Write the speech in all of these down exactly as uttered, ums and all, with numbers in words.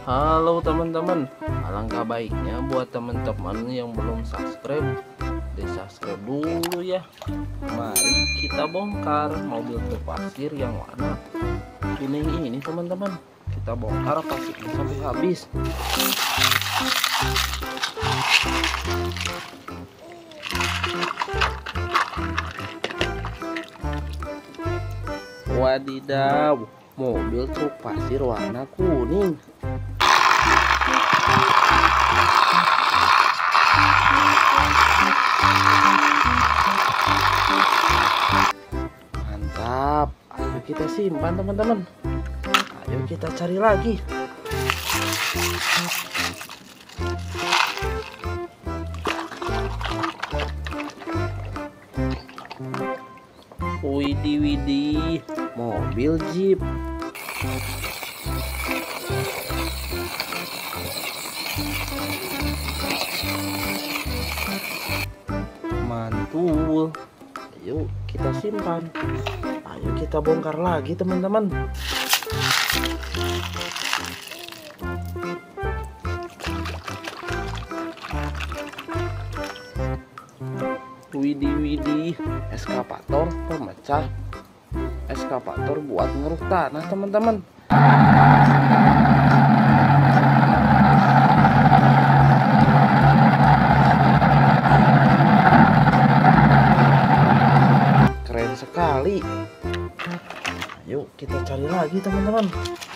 Halo teman-teman, alangkah baiknya buat teman-teman yang belum subscribe, di subscribe dulu ya. Mari kita bongkar mobil truk pasir yang warna kuning ini teman-teman. Kita bongkar pasirnya sampai habis. Wadidaw, mobil truk pasir warna kuning. Mantap, ayo kita simpan teman-teman. Ayo kita cari lagi. Widih widih, mobil jeep. Mantul. Ayo kita simpan. Ayo kita bongkar lagi teman-teman. Widih widih, eskavator pemecah. Eskavator buat ngeruk tanah teman-teman. Keren sekali. Yuk kita cari lagi teman-teman.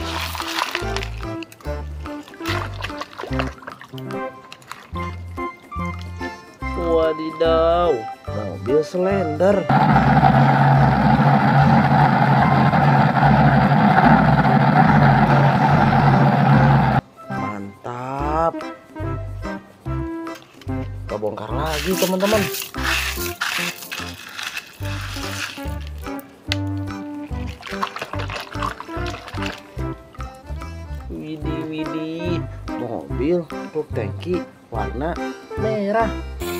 Wadidaw, mobil slender. Mantap. Kita bongkar lagi teman-teman. Widih widih, mobil truk tangki warna merah.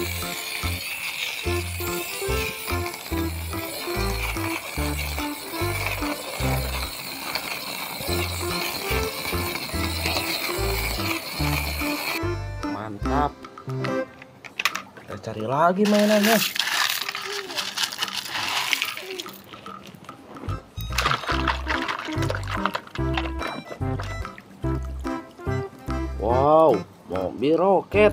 Mantap. Kita cari lagi mainannya. Wow, mobil roket.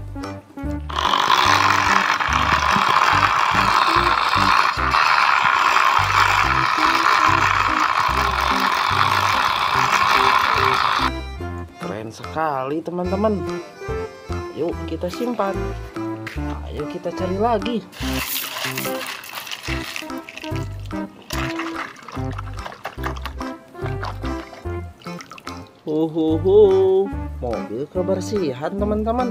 Keren sekali teman-teman. Yuk kita simpan. Ayo kita cari lagi. Huhuhu, mobil kebersihan teman-teman.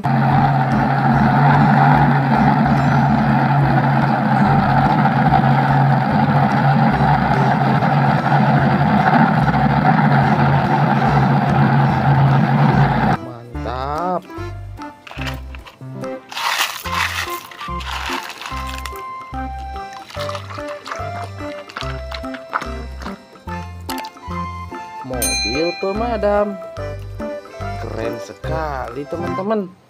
Mantap. Mobil pemadam. Keren sekali teman-teman.